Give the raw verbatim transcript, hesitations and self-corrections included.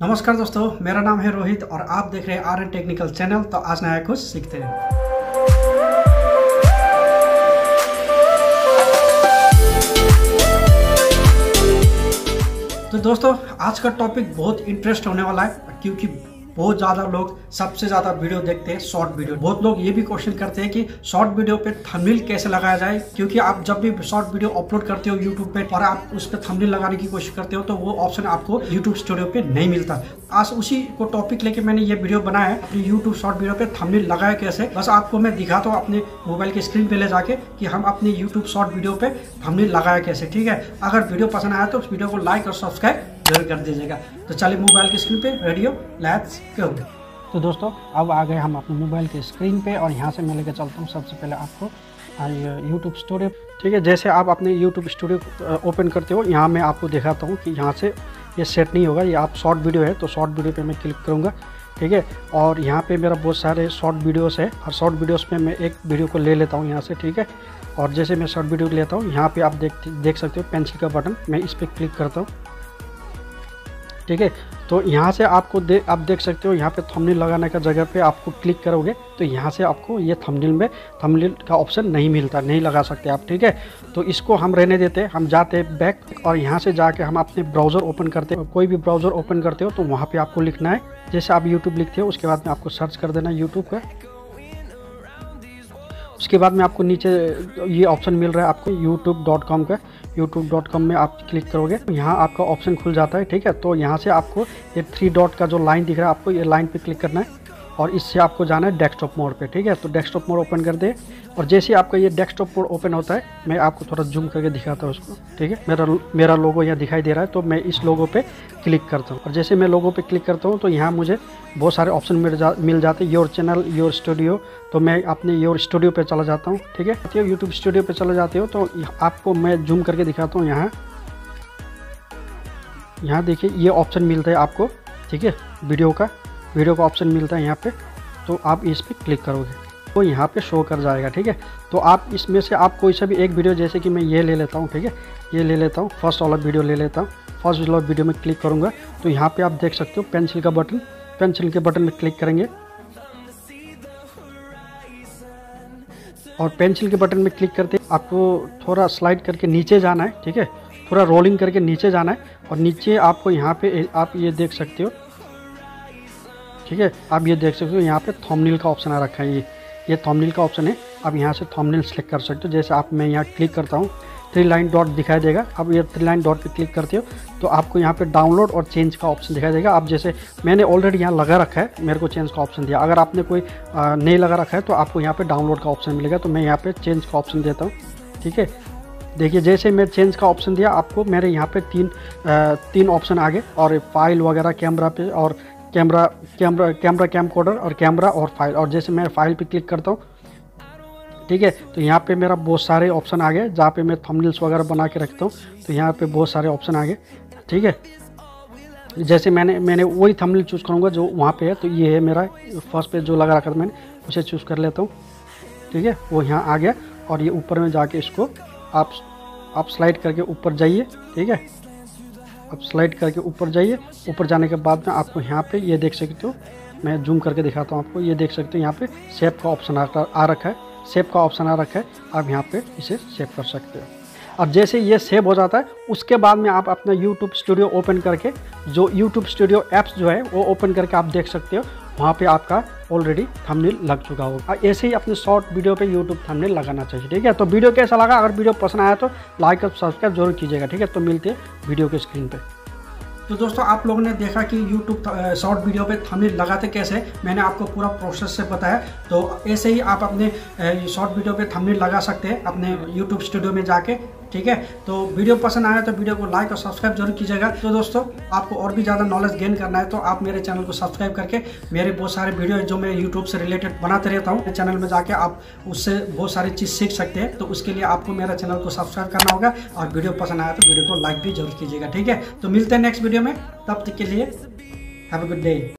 नमस्कार दोस्तों, मेरा नाम है रोहित और आप देख रहे हैं आर एन टेक्निकल चैनल। तो आज नया कुछ सीखते हैं। तो दोस्तों आज का टॉपिक बहुत इंटरेस्ट होने वाला है, क्योंकि बहुत ज़्यादा लोग सबसे ज़्यादा वीडियो देखते हैं शॉर्ट वीडियो। बहुत लोग ये भी क्वेश्चन करते हैं कि शॉर्ट वीडियो पे थंबनेल कैसे लगाया जाए, क्योंकि आप जब भी शॉर्ट वीडियो अपलोड करते हो यूट्यूब पे और आप उस पर थंबनेल लगाने की कोशिश करते हो तो वो ऑप्शन आपको यूट्यूब स्टूडियो पे नहीं मिलता। आज उसी को टॉपिक लेके मैंने ये वीडियो बनाया है कि यूट्यूब शॉर्ट वीडियो पे थंबनेल लगाया कैसे। बस आपको मैं दिखाता हूँ अपने मोबाइल की स्क्रीन पे ले जाके कि हम अपने यूट्यूब शॉर्ट वीडियो पे थंबनेल लगाया कैसे। ठीक है, अगर वीडियो पसंद आया तो उस वीडियो को लाइक और सब्सक्राइब जरूर कर दीजिएगा। तो चलिए मोबाइल की स्क्रीन पे रेडियो लेट्स गो। तो दोस्तों अब आ गए हम अपने मोबाइल की स्क्रीन पे और यहाँ से मैं लेकर चलता हूँ सबसे पहले आपको यूट्यूब स्टूडियो। ठीक है, जैसे आप अपने यूट्यूब स्टूडियो ओपन करते हो, यहाँ मैं आपको दिखाता हूँ कि यहाँ से ये सेट नहीं होगा। ये आप शॉर्ट वीडियो है तो शॉर्ट वीडियो पे मैं क्लिक करूँगा। ठीक है, और यहाँ पे मेरा बहुत सारे शॉर्ट वीडियोस है और शॉर्ट वीडियोस में मैं एक वीडियो को ले लेता हूँ यहाँ से। ठीक है, और जैसे मैं शॉर्ट वीडियो लेता हूँ, यहाँ पर आप देख देख सकते हो पेंसिल का बटन, मैं इस पर क्लिक करता हूँ। ठीक है, तो यहाँ से आपको दे आप देख सकते हो यहाँ पे थंबनेल लगाने का जगह पे आपको क्लिक करोगे तो यहाँ से आपको ये थंबनेल में थंबनेल का ऑप्शन नहीं मिलता, नहीं लगा सकते आप। ठीक है, तो इसको हम रहने देते हैं। हम जाते हैं बैक और यहाँ से जाके हम अपने ब्राउज़र ओपन करते हैं। कोई भी ब्राउज़र ओपन करते हो तो वहाँ पे आपको लिखना है, जैसे आप यूट्यूब लिखते हो उसके बाद में आपको सर्च कर देना यूट्यूब का। उसके बाद में आपको नीचे ये ऑप्शन मिल रहा है आपको यूट्यूब डॉट कॉम का। यूट्यूब डॉट कॉम में आप क्लिक करोगे तो यहाँ आपका ऑप्शन खुल जाता है। ठीक है, तो यहाँ से आपको ये थ्री डॉट का जो लाइन दिख रहा है, आपको ये लाइन पे क्लिक करना है और इससे आपको जाना है डेस्कटॉप मोड पे। ठीक है, तो डेस्कटॉप मोड ओपन कर दे और जैसे आपका ये डेस्कटॉप मोड ओपन होता है, मैं आपको थोड़ा जूम करके दिखाता हूँ उसको। ठीक है, मेरा मेरा लोगो यहाँ दिखाई दे रहा है तो मैं इस लोगो पे क्लिक करता हूँ और जैसे मैं लोगो पे क्लिक करता हूँ तो यहाँ मुझे बहुत सारे ऑप्शन मिल जा मिल जाते हैं। योर चैनल, योर स्टूडियो, तो मैं अपने योर स्टूडियो पे चला जाता हूँ। ठीक है, यूट्यूब स्टूडियो पे चले जाते हो तो आपको मैं जूम करके दिखाता हूँ। यहाँ यहाँ देखिए ये ऑप्शन मिलता है आपको। ठीक है, वीडियो का वीडियो का ऑप्शन मिलता है यहाँ पे, तो आप इस पर क्लिक करोगे तो यहाँ पे शो कर जाएगा। ठीक है, तो आप इसमें से आप कोई सा भी एक वीडियो, जैसे कि मैं ये ले लेता हूँ। ठीक है, ये ले लेता हूँ, फर्स्ट वाला वीडियो ले लेता हूँ। फर्स्ट वाला वीडियो में क्लिक करूँगा तो यहाँ पे आप देख सकते हो पेंसिल का बटन, पेंसिल के बटन में क्लिक करेंगे और पेंसिल के बटन में क्लिक करते आपको थोड़ा स्लाइड करके नीचे जाना है। ठीक है, थोड़ा रोलिंग करके नीचे जाना है और नीचे आपको यहाँ पे आप ये देख सकते हो। ठीक है, आप ये देख सकते हो यहाँ पे थंबनेल का ऑप्शन आ रखा है। ये ये थंबनेल का ऑप्शन है, आप यहाँ से थंबनेल सेलेक्ट कर सकते हो। जैसे आप मैं यहाँ क्लिक करता हूँ, थ्री लाइन डॉट दिखाई देगा। अब ये थ्री लाइन डॉट पे क्लिक करते हो तो आपको यहाँ पे डाउनलोड और चेंज का ऑप्शन दिखाई देगा। आप जैसे मैंने ऑलरेडी यहाँ लगा रखा है, मेरे को चेंज का ऑप्शन दिया। अगर आपने कोई आ, नहीं लगा रखा है तो आपको यहाँ पे डाउनलोड का ऑप्शन मिलेगा, तो मैं यहाँ पे चेंज का ऑप्शन देता हूँ। ठीक है, देखिए जैसे मैं चेंज का ऑप्शन दिया, आपको मेरे यहाँ पे तीन आ, तीन ऑप्शन आ गए और फाइल वगैरह कैमरा पे और कैमरा कैमरा कैमरा कैमकोडर और कैमरा और फाइल। और जैसे मैं फाइल पे क्लिक करता हूँ, ठीक है, तो यहाँ पे मेरा बहुत सारे ऑप्शन आ गए जहाँ पे मैं थंबनेल्स वगैरह बना के रखता हूँ। तो यहाँ पे बहुत सारे ऑप्शन आ गए। ठीक है, जैसे मैंने मैंने वही थंबनेल चूज़ करूँगा जो वहाँ पे है। तो ये है मेरा फर्स्ट पे जो लगा रखा था मैंने, उसे चूज़ कर लेता हूँ। ठीक है, वो यहाँ आ गया और ये ऊपर में जाके इसको आप आप स्लाइड करके ऊपर जाइए। ठीक है, अब स्लाइड करके ऊपर जाइए। ऊपर जाने के बाद में आपको यहाँ पे ये देख सकते हो, मैं जूम करके दिखाता हूँ आपको। ये देख सकते हो यहाँ पे सेव का ऑप्शन आ, आ रखा है, सेव का ऑप्शन आ रखा है। आप यहाँ पे इसे सेव कर सकते हो और जैसे ये सेव हो जाता है उसके बाद में आप अपना यूट्यूब स्टूडियो ओपन करके, जो यूट्यूब स्टूडियो ऐप्स जो है वो ओपन करके आप देख सकते हो, वहाँ पे आपका ऑलरेडी थंबनेल लग चुका होगा। ऐसे ही अपने शॉर्ट वीडियो पे यूट्यूब थंबनेल लगाना चाहिए। ठीक है, तो वीडियो कैसा लगा? अगर वीडियो पसंद आया तो लाइक और सब्सक्राइब जरूर कीजिएगा। ठीक है, तो मिलते हैं वीडियो के स्क्रीन पे। तो दोस्तों आप लोगों ने देखा कि YouTube शॉर्ट वीडियो पे थंबनेल लगाते कैसे, मैंने आपको पूरा प्रोसेस से बताया। तो ऐसे ही आप अपने शॉर्ट वीडियो पे थंबनेल लगा सकते हैं अपने YouTube स्टूडियो में जाके। ठीक है, तो वीडियो पसंद आया तो वीडियो को लाइक और सब्सक्राइब जरूर कीजिएगा। तो दोस्तों आपको और भी ज़्यादा नॉलेज गेन करना है तो आप मेरे चैनल को सब्सक्राइब करके मेरे बहुत सारे वीडियो जो मैं यूट्यूब से रिलेटेड बनाते रहता हूँ, चैनल में जाके आप उससे बहुत सारी चीज़ सीख सकते हैं। तो उसके लिए आपको मेरा चैनल को सब्सक्राइब करना होगा और वीडियो पसंद आया तो वीडियो को लाइक भी जरूर कीजिएगा। ठीक है, तो मिलते हैं नेक्स्ट वीडियो में, तब तक के लिए हैव अ गुड डे।